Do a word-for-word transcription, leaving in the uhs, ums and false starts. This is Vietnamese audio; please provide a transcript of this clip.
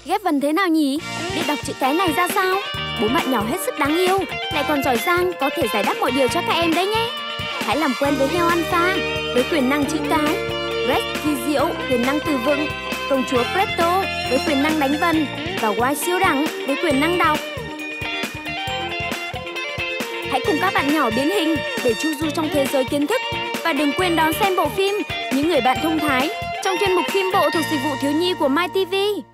ghép vần thế nào nhỉ? Biết đọc chữ cái này ra sao? Bố bạn nhỏ hết sức đáng yêu, lại còn giỏi giang, có thể giải đáp mọi điều cho các em đấy nhé. Hãy làm quen với heo Alpha với quyền năng chữ cái, Rex kỳ diệu, quyền năng từ vựng, công chúa Presto với quyền năng đánh vần và Y siêu đẳng với quyền năng đọc. Hãy cùng các bạn nhỏ biến hình để chu du trong thế giới kiến thức và đừng quên đón xem bộ phim Những người bạn thông thái trong chuyên mục phim bộ thuộc dịch vụ thiếu nhi của My ti vi.